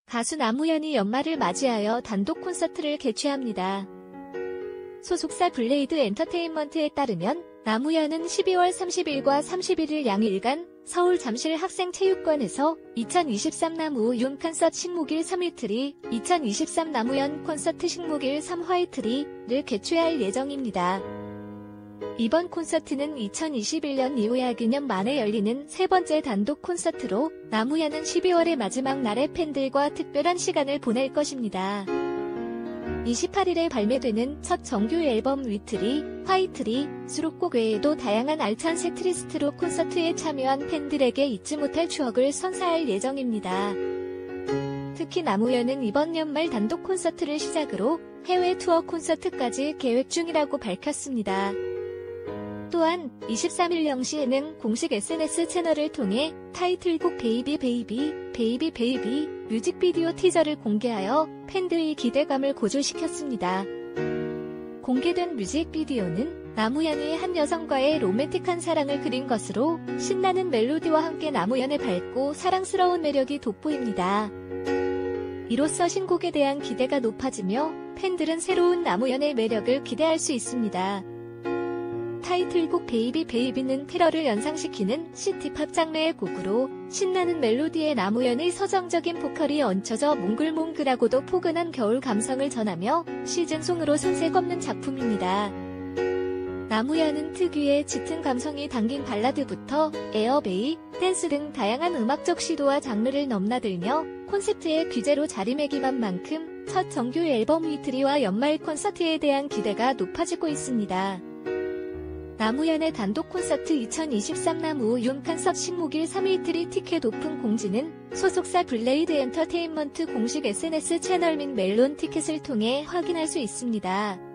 가수 남우현이 연말을 맞이하여 단독 콘서트를 개최합니다. 소속사 블레이드 엔터테인먼트에 따르면 남우현은 12월 30일과 31일 양일간 서울 잠실 학생체육관에서 2023 남우윤 콘서트 식목일 3일트리, 2023 남우현 콘서트 식목일 3화이트리를 개최할 예정입니다. 이번 콘서트는 2021년 이후에 2년 만에 열리는 세 번째 단독 콘서트로 남우현은 12월의 마지막 날에 팬들과 특별한 시간을 보낼 것입니다. 28일에 발매되는 첫 정규 앨범 위트리, 화이트리, 수록곡 외에도 다양한 알찬 세트리스트로 콘서트에 참여한 팬들에게 잊지 못할 추억을 선사할 예정입니다. 특히 남우현은 이번 연말 단독 콘서트를 시작으로 해외 투어 콘서트까지 계획 중이라고 밝혔습니다. 또한 23일 0시에는 공식 SNS 채널을 통해 타이틀곡 베이비 베이비, 베이비 베이비 뮤직비디오 티저를 공개하여 팬들의 기대감을 고조시켰습니다. 공개된 뮤직비디오는 남우현이 한 여성과의 로맨틱한 사랑을 그린 것으로 신나는 멜로디와 함께 남우현의 밝고 사랑스러운 매력이 돋보입니다. 이로써 신곡에 대한 기대가 높아지며 팬들은 새로운 남우현의 매력을 기대할 수 있습니다. 타이틀곡 베이비 베이비는 테러를 연상시키는 시티팝 장르의 곡으로 신나는 멜로디에 남우현의 서정적인 보컬이 얹혀져 몽글몽글하고도 포근한 겨울 감성을 전하며 시즌송으로 손색 없는 작품입니다. 남우현은 특유의 짙은 감성이 담긴 발라드부터 에어베이, 댄스 등 다양한 음악적 시도와 장르를 넘나들며 콘셉트의 귀재로 자리매김한 만큼 첫 정규 앨범 위트리와 연말 콘서트에 대한 기대가 높아지고 있습니다. 남우현의 단독 콘서트 2023 남우윤 콘서트 식목일 3일트리 티켓 오픈 공지는 소속사 블레이드 엔터테인먼트 공식 SNS 채널 및 멜론 티켓을 통해 확인할 수 있습니다.